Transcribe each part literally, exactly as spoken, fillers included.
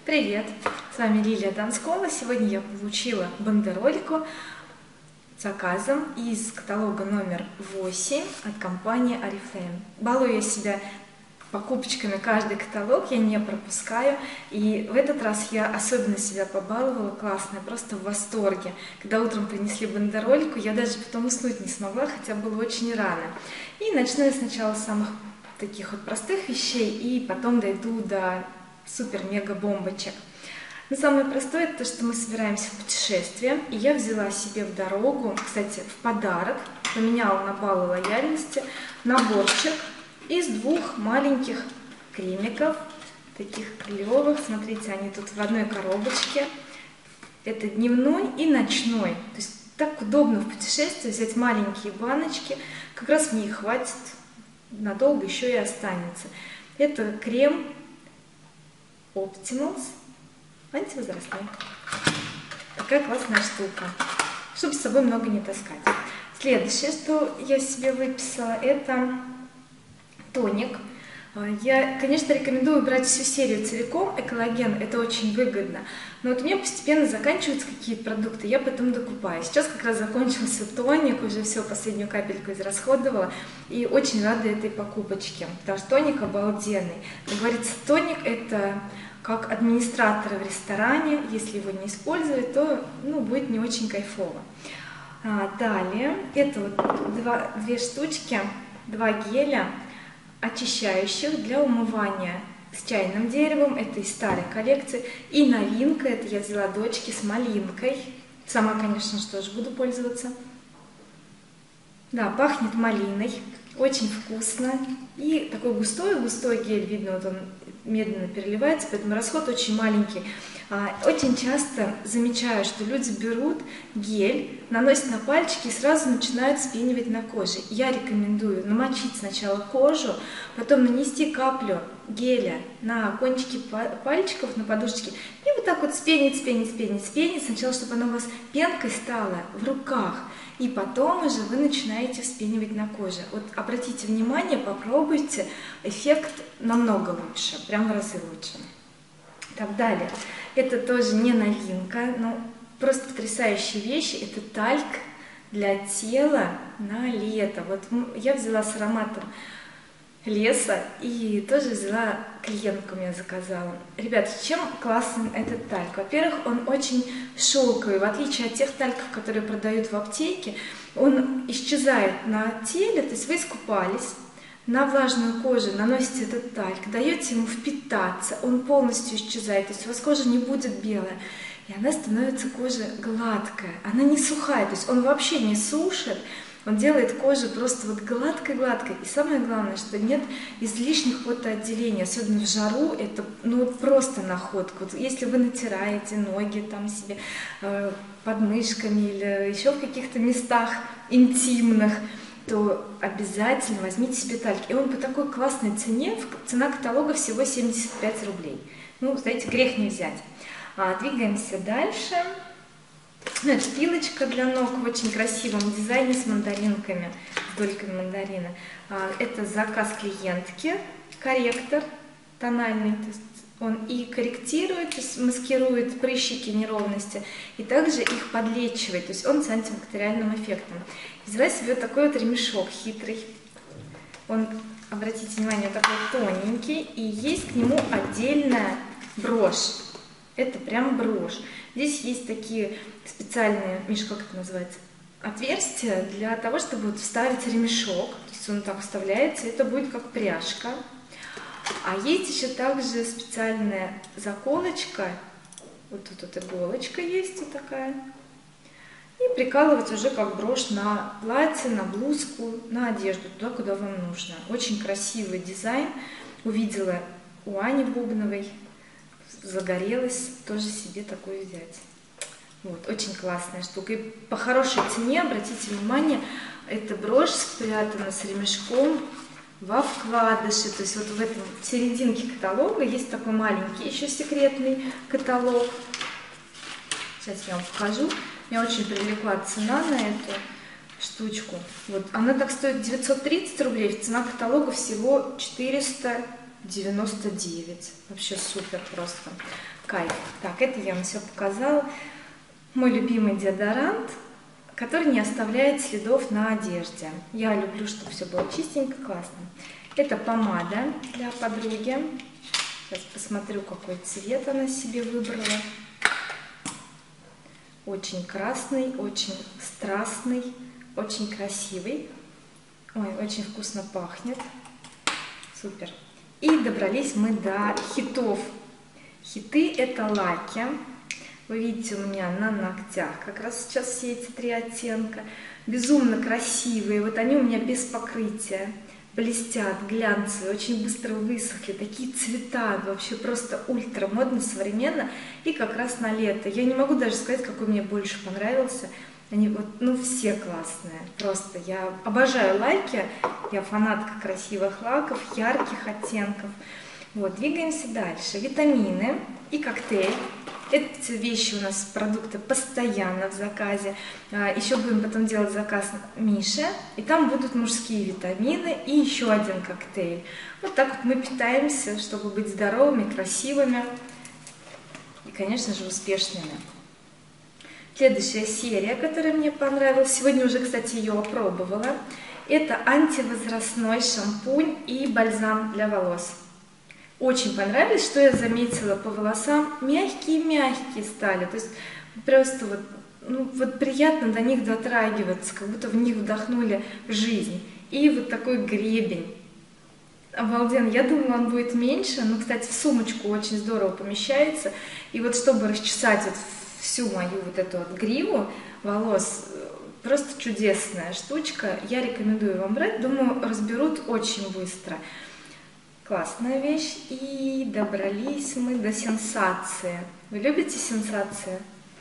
Привет! С вами Лилия Донскова. Сегодня я получила бандерольку с заказом из каталога номер восемь от компании Oriflame. Балую я себя покупочками каждый каталог, я не пропускаю. И в этот раз я особенно себя побаловала, классно, просто в восторге. Когда утром принесли бандерольку, я даже потом уснуть не смогла, хотя было очень рано. И начну я сначала с самых таких вот простых вещей, и потом дойду до супер-мега-бомбочек. Но самое простое это то, что мы собираемся в путешествие, и я взяла себе в дорогу, кстати, в подарок, поменяла на баллы лояльности, наборчик из двух маленьких кремиков, таких клевых. Смотрите, они тут в одной коробочке. Это дневной и ночной. То есть так удобно в путешествии взять маленькие баночки, как раз мне их хватит надолго, еще и останется. Это крем Optimals антивозрастной. Такая классная штука, чтобы с собой много не таскать. Следующее, что я себе выписала, это тоник. Я, конечно, рекомендую брать всю серию целиком, экологен, это очень выгодно. Но вот у меня постепенно заканчиваются какие-то продукты, я потом докупаю. Сейчас как раз закончился тоник, уже все, последнюю капельку израсходовала. И очень рада этой покупочке, потому что тоник обалденный. Как говорится, тоник это как администратора в ресторане, если его не использовать, то ну, будет не очень кайфово. А, далее, это вот два, две штучки, два геля, очищающих для умывания с чайным деревом, это из старой коллекции, и новинка, это я взяла дочке с малинкой, сама, конечно же, тоже буду пользоваться. Да, пахнет малиной, очень вкусно, и такой густой-густой гель, видно, вот он медленно переливается, поэтому расход очень маленький. Очень часто замечаю, что люди берут гель, наносят на пальчики и сразу начинают вспенивать на коже. Я рекомендую намочить сначала кожу, потом нанести каплю геля на кончики пальчиков, на подушечки, и вот так вот вспенить, вспенить, вспенить, вспенить, сначала, чтобы оно у вас пенкой стало в руках, и потом уже вы начинаете вспенивать на коже. Вот обратите внимание, попробуйте, эффект намного лучше, прям в разы лучше. Так, далее. Это тоже не новинка, но просто потрясающие вещи. Это тальк для тела на лето. Вот я взяла с ароматом леса и тоже взяла, клиентку мне заказала. Ребят, чем классен этот тальк? Во-первых, он очень шелковый, в отличие от тех тальков, которые продают в аптеке, он исчезает на теле, то есть вы искупались, на влажную кожу наносите этот тальк, даете ему впитаться, он полностью исчезает, то есть у вас кожа не будет белая, и она становится кожа гладкая, она не сухая, то есть он вообще не сушит, он делает кожу просто вот гладкой-гладкой, и самое главное, что нет излишних потоотделений, особенно в жару, это ну просто находка. Вот если вы натираете ноги там себе э, под мышками или еще в каких-то местах интимных, то обязательно возьмите себе тальк. И он по такой классной цене, цена каталога всего семьдесят пять рублей. Ну, знаете, грех не взять. А, двигаемся дальше. Ну, это пилочка для ног в очень красивом дизайне с мандаринками, с дольками мандарина. А, это заказ клиентки, корректор тональный. То есть он и корректирует, то есть маскирует прыщики, неровности, и также их подлечивает, то есть он с антибактериальным эффектом. Взяла себе вот такой вот ремешок хитрый. Он, обратите внимание, такой тоненький, и есть к нему отдельная брошь. Это прям брошь. Здесь есть такие специальные, Миш, как это называется, отверстия для того, чтобы вот вставить ремешок. То есть он так вставляется, это будет как пряжка. А есть еще также специальная заколочка, вот тут вот иголочка есть вот такая, и прикалывать уже как брошь на платье, на блузку, на одежду, туда, куда вам нужно. Очень красивый дизайн, увидела у Ани Бубновой, загорелась тоже себе такую взять. Вот, очень классная штука. И по хорошей цене, обратите внимание, эта брошь спрятана с ремешком во вкладыше, то есть вот в этом в серединке каталога есть такой маленький еще секретный каталог. Сейчас я вам покажу. Меня очень привлекла цена на эту штучку. Вот она так стоит девятьсот тридцать рублей, цена каталога всего четыреста девяносто девять. Вообще супер просто. Кайф. Так, это я вам все показала. Мой любимый деодорант, который не оставляет следов на одежде. Я люблю, чтобы все было чистенько, классно. Это помада для подруги. Сейчас посмотрю, какой цвет она себе выбрала. Очень красный, очень страстный, очень красивый. Ой, очень вкусно пахнет. Супер. И добрались мы до хитов. Хиты — это лаки. Вы видите, у меня на ногтях как раз сейчас все эти три оттенка. Безумно красивые. Вот они у меня без покрытия. Блестят, глянцевые, очень быстро высохли. Такие цвета, вообще просто ультра модно, современно. И как раз на лето. Я не могу даже сказать, какой мне больше понравился. Они вот, ну, все классные. Просто я обожаю лаки. Я фанатка красивых лаков, ярких оттенков. Вот, двигаемся дальше. Витамины и коктейль. Эти вещи у нас, продукты, постоянно в заказе. Еще будем потом делать заказ Мише. И там будут мужские витамины и еще один коктейль. Вот так вот мы питаемся, чтобы быть здоровыми, красивыми и, конечно же, успешными. Следующая серия, которая мне понравилась, сегодня уже, кстати, ее опробовала. Это антивозрастной шампунь и бальзам для волос. Очень понравились, что я заметила по волосам, мягкие-мягкие стали, то есть просто вот, ну, вот приятно до них дотрагиваться, как будто в них вдохнули жизнь. И вот такой гребень. Обалденно, я думала, он будет меньше, но, кстати, в сумочку очень здорово помещается. И вот чтобы расчесать вот всю мою вот эту вот гриву волос, просто чудесная штучка, я рекомендую вам брать, думаю, разберут очень быстро. Классная вещь. И добрались мы до сенсации. Вы любите сенсации?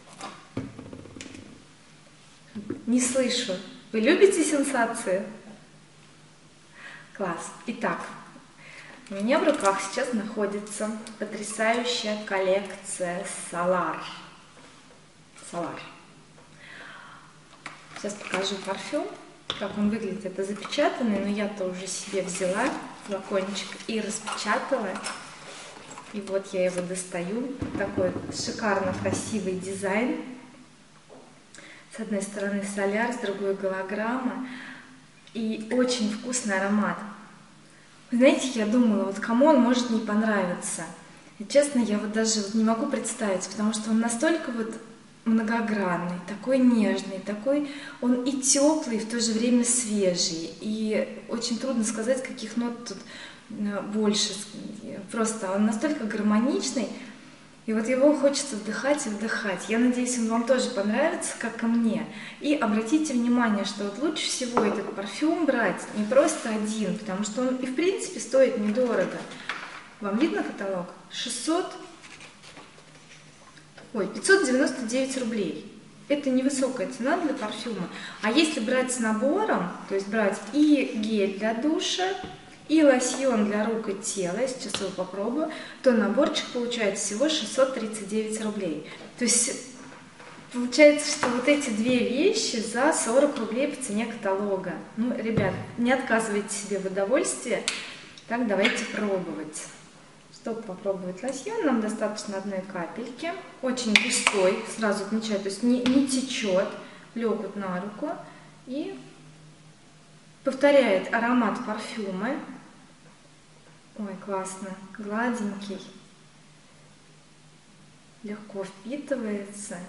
Не слышу. Вы любите сенсации? Класс. Итак, у меня в руках сейчас находится потрясающая коллекция Solar. Solar. Сейчас покажу парфюм. Как он выглядит, это запечатанный, но я-то уже себе взяла флакончик и распечатала. И вот я его достаю. Такой шикарно красивый дизайн. С одной стороны соляр, с другой голограмма. И очень вкусный аромат. Вы знаете, я думала, вот кому он может не понравиться. И честно, я вот даже вот не могу представить, потому что он настолько вот многогранный, такой нежный, такой он и теплый, в то же время свежий. И очень трудно сказать, каких нот тут больше. Просто он настолько гармоничный, и вот его хочется вдыхать и вдыхать. Я надеюсь, он вам тоже понравится, как и мне. И обратите внимание, что вот лучше всего этот парфюм брать не просто один, потому что он и в принципе стоит недорого. Вам видно каталог? шестьсот Ой, пятьсот девяносто девять рублей. Это невысокая цена для парфюма. А если брать с набором, то есть брать и гель для душа, и лосьон для рук и тела, я сейчас его попробую, то наборчик получается всего шестьсот тридцать девять рублей. То есть получается, что вот эти две вещи за сорок рублей по цене каталога. Ну, ребят, не отказывайте себе в удовольствии. Так, давайте пробовать. Чтобы попробовать лосьон, нам достаточно одной капельки. Очень густой, сразу отмечаю, то есть не, не течет, лег вот на руку и повторяет аромат парфюма. Ой, классно, гладенький, легко впитывается.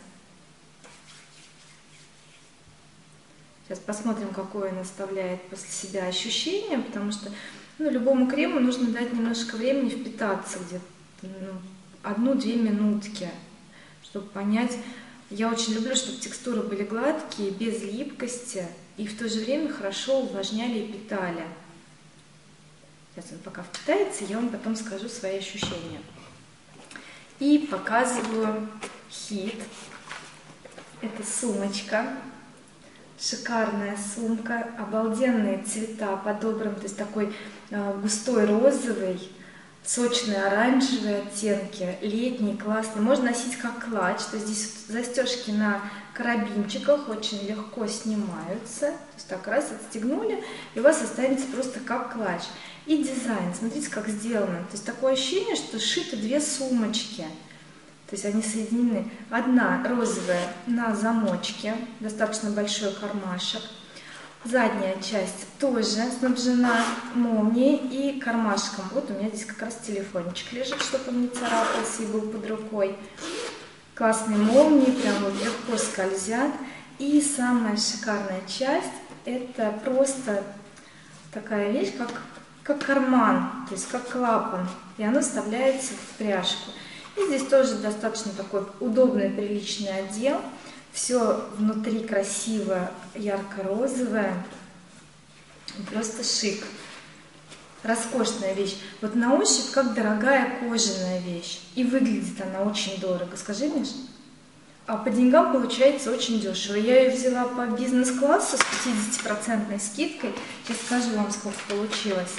Сейчас посмотрим, какое он оставляет после себя ощущение, потому что ну, любому крему нужно дать немножко времени впитаться, где-то ну, одну-две минутки, чтобы понять. Я очень люблю, чтобы текстуры были гладкие, без липкости, и в то же время хорошо увлажняли и питали. Сейчас он пока впитается, я вам потом скажу свои ощущения. И показываю хит. Это сумочка. Шикарная сумка, обалденные цвета подобраны, то есть такой э, густой розовый, сочные оранжевые оттенки, летний, классный. Можно носить как клатч, то есть здесь застежки на карабинчиках очень легко снимаются. То есть так раз отстегнули, и у вас останется просто как клатч. И дизайн, смотрите, как сделано. То есть такое ощущение, что сшиты две сумочки. То есть они соединены. Одна розовая на замочке, достаточно большой кармашек. Задняя часть тоже снабжена молнией и кармашком. Вот у меня здесь как раз телефончик лежит, чтобы он не царапался и был под рукой. Классные молнии, прям вот легко скользят. И самая шикарная часть — это просто такая вещь, как, как карман, то есть как клапан. И оно вставляется в пряжку. И здесь тоже достаточно такой удобный, приличный отдел. Все внутри красиво, ярко-розовое. Просто шик. Роскошная вещь. Вот на ощупь как дорогая кожаная вещь. И выглядит она очень дорого. Скажи, Миш? А по деньгам получается очень дешево. Я ее взяла по бизнес-классу с пятидесятипроцентной скидкой. Сейчас скажу вам, сколько получилось.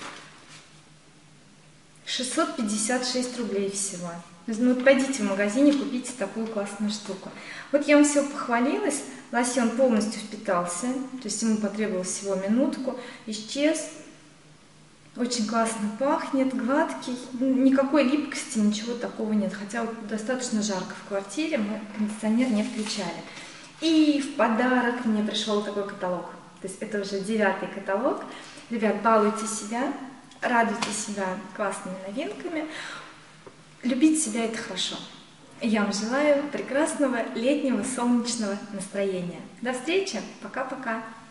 шестьсот пятьдесят шесть рублей всего. Ну вот пойдите в магазине, купите такую классную штуку. Вот я вам все похвалилась. Лосьон полностью впитался. То есть ему потребовалось всего минутку. Исчез. Очень классно пахнет, гладкий, никакой липкости, ничего такого нет. Хотя вот достаточно жарко в квартире, мы кондиционер не включали. И в подарок мне пришел такой каталог. То есть это уже девятый каталог. Ребят, балуйте себя, радуйте себя классными новинками. Любить себя — это хорошо. Я вам желаю прекрасного летнего солнечного настроения. До встречи, пока-пока.